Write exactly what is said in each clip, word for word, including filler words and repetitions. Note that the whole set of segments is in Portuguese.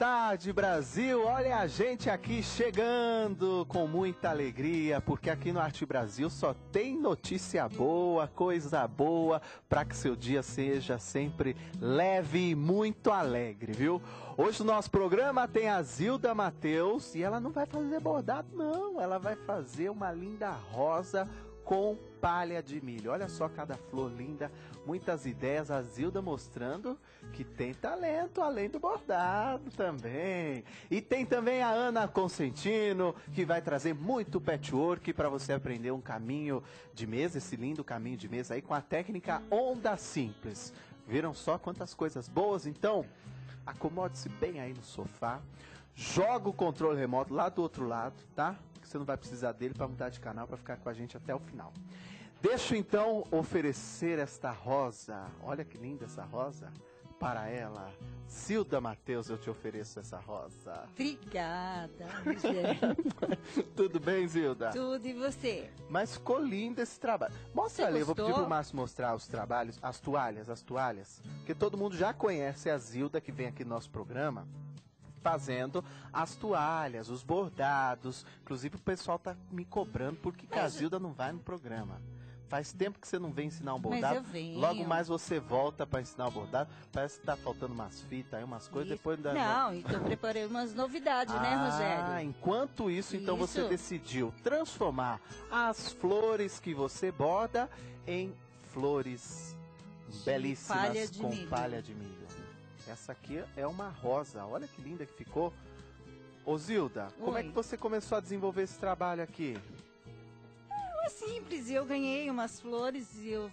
tarde, Brasil! Olha a gente aqui chegando com muita alegria, porque aqui no Arte Brasil só tem notícia boa, coisa boa, para que seu dia seja sempre leve e muito alegre, viu? Hoje o nosso programa tem a Zilda Matheus e ela não vai fazer bordado, não. Ela vai fazer uma linda rosa com palha de milho. Olha só cada flor linda, muitas ideias. A Zilda mostrando que tem talento além do bordado também. E tem também a Ana Consentino, que vai trazer muito patchwork para você aprender um caminho de mesa, esse lindo caminho de mesa aí com a técnica Onda Simples. Viram só quantas coisas boas? Então, acomode-se bem aí no sofá, joga o controle remoto lá do outro lado, tá? Você não vai precisar dele para mudar de canal, para ficar com a gente até o final. Deixa eu então oferecer esta rosa. Olha que linda essa rosa. Para ela, Zilda Matheus, eu te ofereço essa rosa. Obrigada, Rogério. Tudo bem, Zilda? Tudo, e você? Mas ficou lindo esse trabalho. Mostra Você ali, eu vou gostou? pedir pro Márcio mostrar os trabalhos, as toalhas, as toalhas. Porque todo mundo já conhece a Zilda, que vem aqui no nosso programa, fazendo as toalhas, os bordados. Inclusive o pessoal tá me cobrando porque que a Zilda não vai no programa. Faz tempo que você não vem ensinar um bordado. Mas eu venho. Logo mais você volta para ensinar o bordado. Parece que tá faltando umas fitas aí, umas coisas. Isso. Depois da... Não, então preparei umas novidades, ah, né, Rogério? Enquanto isso, então você Isso. decidiu transformar as flores que você borda em flores belíssimas palha de com milho. palha de milho. Essa aqui é uma rosa. Olha que linda que ficou. Ô Zilda, como é Oi. que você começou a desenvolver esse trabalho aqui? É simples, eu ganhei umas flores e eu,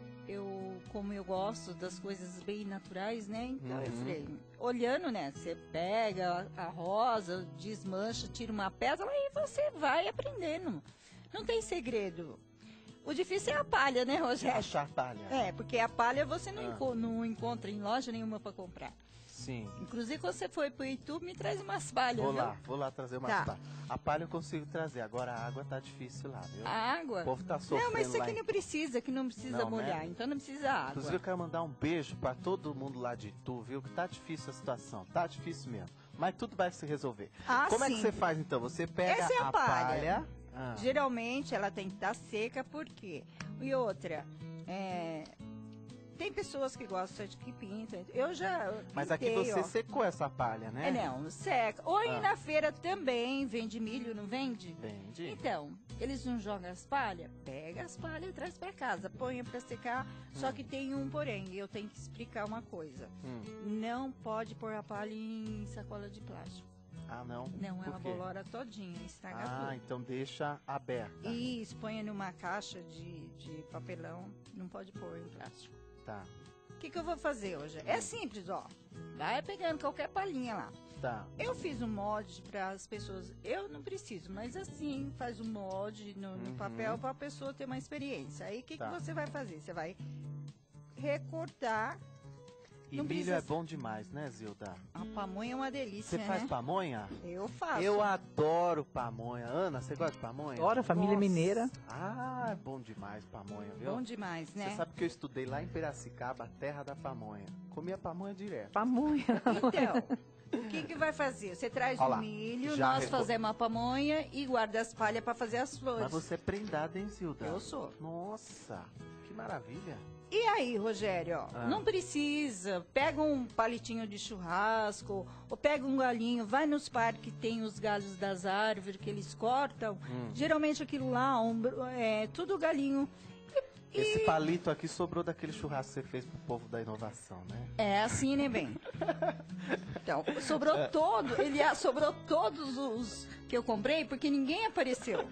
eu, como eu gosto das coisas bem naturais, né? Então eu Uhum. falei, olhando, né? Você pega a, a rosa, desmancha, tira uma pétala e você vai aprendendo. Não tem segredo. O difícil é a palha, né, Rogério? Achar palha. É, porque a palha você não, Ah. enco- não encontra em loja nenhuma para comprar. Sim. Inclusive, quando você foi pro YouTube, me traz umas palhas, Vou viu? lá, vou lá trazer umas Tá. palhas. A palha eu consigo trazer, agora a água tá difícil lá, viu? A água? O povo tá sofrendo Não, mas isso lá aqui em- não precisa, que não precisa Não, né? molhar, então não precisa água. Inclusive eu quero mandar um beijo pra todo mundo lá de Itu, viu? Que tá difícil a situação, tá difícil mesmo. Mas tudo vai se resolver. Ah, Como é que sim. você faz então? Você pega Essa é a a palha. palha. Ah, Geralmente ela tem que estar seca, por quê? E outra, é, tem pessoas que gostam de que pintam. Eu já mas aqui pintei, você ó. secou essa palha, né? É, não, seca. Ou aí Ah. na feira também vende milho, não vende? Vende. Então, eles não jogam as palhas? Pega as palhas e traz pra casa, põe pra secar. Só que tem um porém, eu tenho que explicar uma coisa. Hum. Não pode pôr a palha em sacola de plástico. Ah, não? Não, Por ela quê? bolora todinha, estraga Ah, tudo. então deixa aberta. Isso, põe numa caixa de, de papelão, não pode pôr em plástico. Tá, O que, que eu vou fazer hoje? É simples, ó. Vai pegando qualquer palhinha lá. tá. Eu fiz um molde para as pessoas. Eu não preciso, mas assim, faz um molde no, no Uhum. papel para a pessoa ter uma experiência. Aí o que, Tá. que você vai fazer? Você vai recortar. E Não milho precisa- é bom demais, né, Zilda? A pamonha é uma delícia, Você faz né? pamonha? Eu faço. Eu adoro pamonha. Ana, você gosta de pamonha? Adoro, família Nossa. mineira. Ah, é bom demais pamonha, viu? Bom demais, né? Você sabe que eu estudei lá em Piracicaba, a terra da pamonha. Comia pamonha direto. Pamonha. Então, o que, que vai fazer? Você traz Ó o lá, milho, já nós reco- fazemos a pamonha e guarda as palhas para fazer as flores. Mas você é prendada, hein, Zilda? Eu sou. Nossa, que maravilha. E aí, Rogério, ó, Ah. não precisa, pega um palitinho de churrasco, ou pega um galinho, vai nos parques, tem os galhos das árvores que eles cortam, Hum. geralmente aquilo lá, um, é tudo galinho. E- Esse palito aqui sobrou daquele churrasco que você fez pro povo da inovação, né? É assim, né, bem? Então, sobrou todo, ele ah, sobrou todos os que eu comprei, porque ninguém apareceu.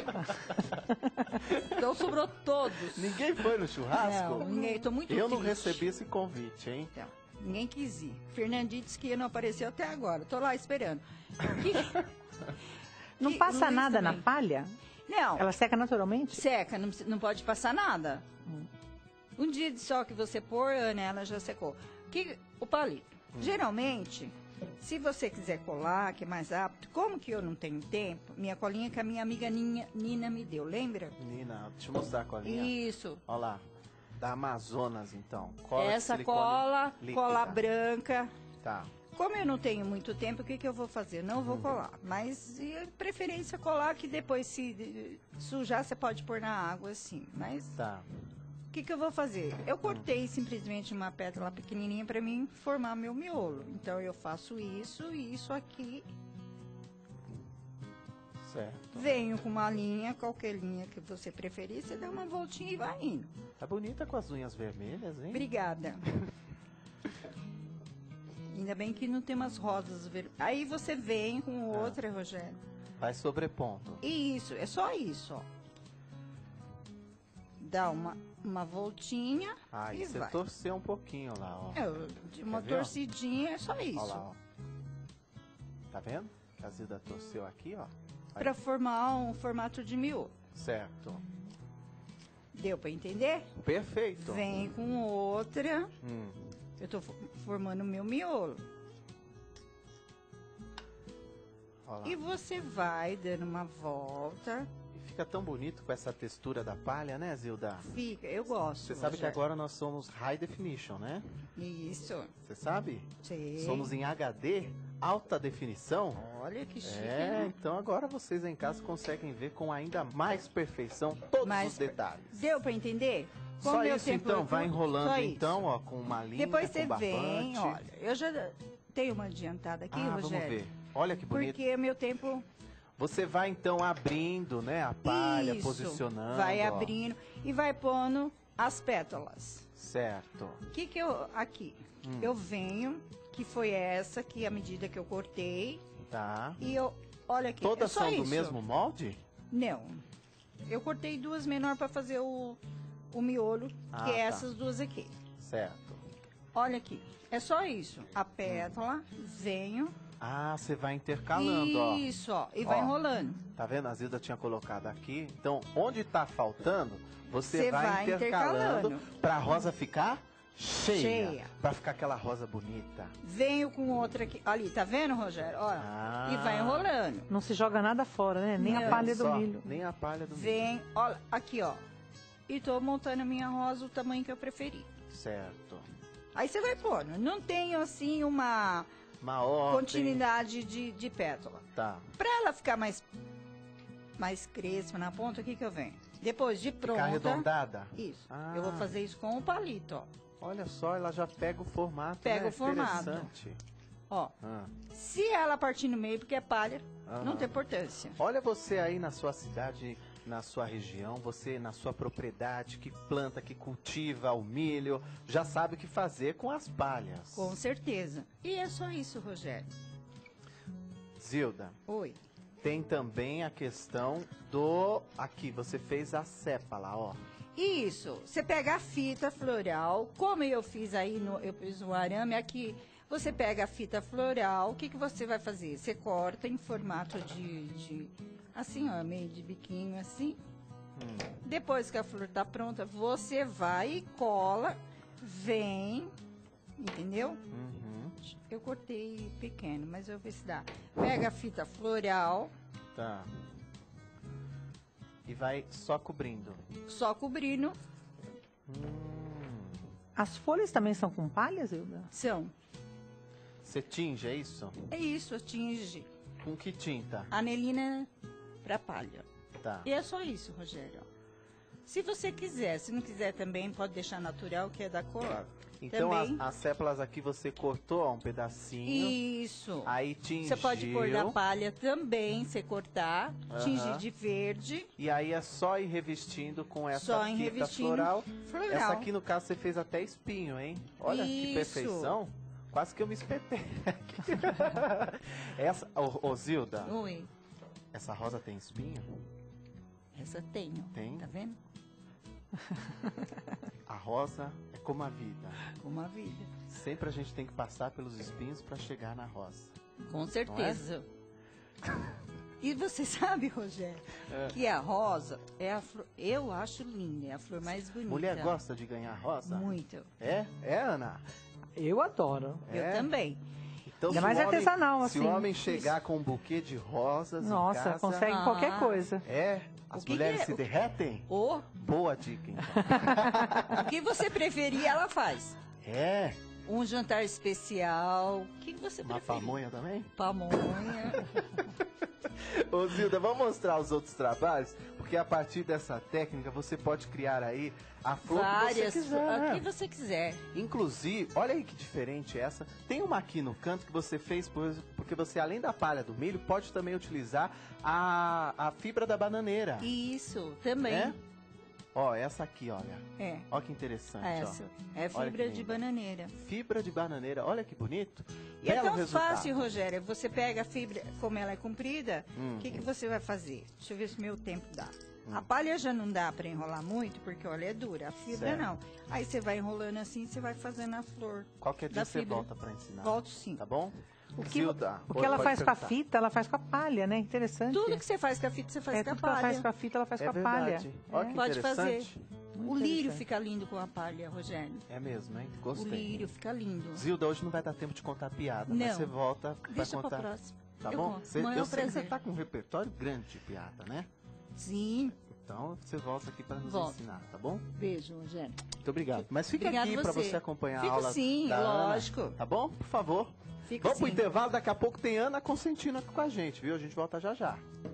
Então, sobrou todos. Ninguém foi no churrasco? Não, ninguém, tô muito Eu não triste. recebi esse convite, hein? Então, ninguém quis ir. Fernandinho disse que não apareceu até agora. Tô lá esperando. Que- Não que- passa Luiz nada também. na palha? Não, Ela seca naturalmente? seca, não, precisa- não pode passar nada. Um dia de sol que você pôr, né, ela já secou. Que, o palito. Geralmente, se você quiser colar, que é mais rápido, como que eu não tenho tempo, minha colinha que a minha amiga Ninha- Nina me deu, lembra? Nina, deixa eu mostrar a colinha. Isso. Olha lá. Da Amazonas, então. Cola de Essa silicone cola, líquida. cola branca. Tá. Como eu não tenho muito tempo, o que, que eu vou fazer? Não vou colar. Mas de preferência colar, que depois se sujar, você pode pôr na água, assim. Mas Tá. o que, que eu vou fazer? Eu cortei simplesmente uma pétala pequenininha para mim formar meu miolo. Então, eu faço isso e isso aqui. Certo. Venho com uma linha, qualquer linha que você preferir, você dá uma voltinha e vai indo. Tá bonita com as unhas vermelhas, hein? Obrigada. Ainda bem que não tem umas rosas vermelhas. Aí você vem com outra, Rogério. Vai sobrepondo. Isso, é só isso, ó. Dá uma, uma voltinha Aí e você vai. torceu um pouquinho lá, ó. É, de uma Quer ver, ó? torcidinha, é só isso. Ó lá, ó. Tá vendo? Que a Zilda torceu aqui, ó. Aí. Pra formar um formato de miolo. Certo. Deu pra entender? Perfeito. Vem com outra. Hum. Eu tô fo- formando o meu miolo. Ó lá. E você vai dando uma volta. E fica tão bonito com essa textura da palha, né, Zilda? Fica, eu gosto. Você sabe que Rogério. agora nós somos High Definition, né? Isso. Você sabe? Sei. Somos em H D, alta definição. Olha que chique, É, né? então agora vocês em casa conseguem ver com ainda mais perfeição todos Mais os detalhes. Deu pra entender? Só Como meu isso tempo então, é vai curto, enrolando só isso. então, ó, com uma linha, Depois com você vem, barbante. olha, eu já tenho uma adiantada aqui, Ah, Rogério. vamos ver. Olha que bonito. Porque meu tempo... Você vai então abrindo, né, a palha, Isso, posicionando. vai ó. abrindo e vai pondo as pétalas. Certo. O que que eu... Aqui. Hum. Eu venho, que foi essa, que é a medida que eu cortei. Tá. E eu... Olha aqui, Todas é só são do isso. mesmo molde? Não. Eu cortei duas menor para fazer o, o miolo, Ah, que é tá. essas duas aqui. Certo. Olha aqui. É só isso. A pétala, venho. Ah, você vai intercalando, ó. Isso, ó. E vai Ó. enrolando. Tá vendo? A Zilda tinha colocado aqui. Então, onde tá faltando, você Você vai, vai intercalando, intercalando. pra rosa ficar cheia. Cheia. Pra ficar aquela rosa bonita. Venho com outra aqui. Ali, tá vendo, Rogério? Olha. Ah. E vai enrolando. Não se joga nada fora, né? Nem Não. a palha do Só, milho. Nem a palha do milho. Vem, olha, aqui, ó. E tô montando a minha rosa o tamanho que eu preferi. Certo. Aí você vai pôr. Não tenho, assim, uma Uma ordem. continuidade de, de pétala. Tá. Pra ela ficar mais, mais crespa na ponta, o que que eu venho? Depois de pronta... Ficar arredondada. Isso. Ah. Eu vou fazer isso com o palito, ó. Olha só, ela já pega o formato. Pega né? o formato. Interessante. Ó, Ah. se ela partir no meio, porque é palha, Aham. não tem importância. Olha você aí na sua cidade, na sua região, você na sua propriedade, que planta, que cultiva o milho, já sabe o que fazer com as palhas. Com certeza. E é só isso, Rogério. Zilda, Oi. tem também a questão do... Aqui, você fez a sépala, ó. Isso. Você pega a fita floral, como eu fiz aí, no, eu fiz o arame aqui. Você pega a fita floral, o que, que você vai fazer? Você corta em formato de, de assim, ó, meio de biquinho, assim. Hum. Depois que a flor tá pronta, você vai e cola, vem, entendeu? Uhum. Eu cortei pequeno, mas eu vou ver se dá. Pega a fita floral, Tá. E vai só cobrindo. só cobrindo, Hum. As folhas também são com palha, Zilda? são. Você tinge, é isso? É isso, atinge. Com que tinta? Anelina pra palha. Tá. E é só isso, Rogério. Se você quiser, se não quiser também, pode deixar natural, que é da cor. Então as, Também. as sépalas aqui você cortou ó, um pedacinho. Isso. Aí tingiu. Você pode pôr da palha também, você cortar, Aham. tingir de verde. E aí é só ir revestindo com essa Só em fita revestindo floral. floral. Essa aqui, no caso, você fez até espinho, hein? Olha que Isso. perfeição. Quase que eu me espetei. essa, ô, ô, Zilda, Oi. essa rosa tem espinho? Essa tem, ó. Tem? Tá vendo? A rosa é como a vida. Uma vida. Sempre a gente tem que passar pelos espinhos para chegar na rosa. Com certeza. E você sabe, Rogério, que a rosa é a flor, eu acho linda, é a flor mais bonita. Mulher gosta de ganhar rosa? Muito. É? É, Ana? Eu adoro. Eu É? também. Então, Ainda se mais o homem- artesanal, Se assim. o homem chegar com um buquê de rosas em Nossa, casa... consegue Ah. qualquer coisa. É? As O que mulheres que é? se derretem? Ou Boa dica, então. o que você preferir, ela faz. É? um jantar especial. O que você Uma prefere? pamonha também? Pamonha. Ô Zilda, vamos mostrar os outros trabalhos? Porque a partir dessa técnica você pode criar aí a flor Várias, que você quiser. a né? que você quiser. Inclusive, olha aí que diferente essa. Tem uma aqui no canto que você fez por- porque você, além da palha do milho, pode também utilizar a, a fibra da bananeira. Isso, também. É? Ó, essa aqui, olha. É, Olha que interessante, essa. ó. É Olha que fibra de linda. bananeira. Fibra de bananeira, olha que bonito. E é Belo tão resultado. fácil, Rogério. Você pega a fibra, como ela é comprida, o Hum. que, que você vai fazer? Deixa eu ver se meu tempo dá. A palha já não dá para enrolar muito, porque olha, é dura. A fibra Certo. não. Aí você vai enrolando assim, você vai fazendo a flor. Qualquer dia da você fibra. volta pra ensinar. Volto sim. Tá bom? O que, Zilda, o pode- que ela pode faz com a perguntar. fita, ela faz com a palha, né? Interessante. Tudo que você faz com a fita, você faz é, com a tudo que ela palha. faz com a fita, ela faz É com a palha. verdade. Olha que Pode fazer. interessante. O lírio interessante. fica lindo com a palha, Rogério. É mesmo, hein? O Gostei. lírio fica lindo. Zilda, hoje não vai dar tempo de contar piada, mas Não. você volta Deixa pra pra contar. próxima. Tá Eu bom? conto. Você- Amanhã é eu um sei que você prazer. tá com um repertório grande de piada, né? Sim. Então você volta aqui pra nos Volto. ensinar, tá bom? Beijo, Rogério. Muito obrigado. Mas fica Obrigado aqui pra você. você acompanhar Fico a aula sim, da Ana, lógico. tá bom? Por favor. Fico Vamos pro sim. intervalo, daqui a pouco tem Ana Consentino aqui com a gente, viu? A gente volta já já.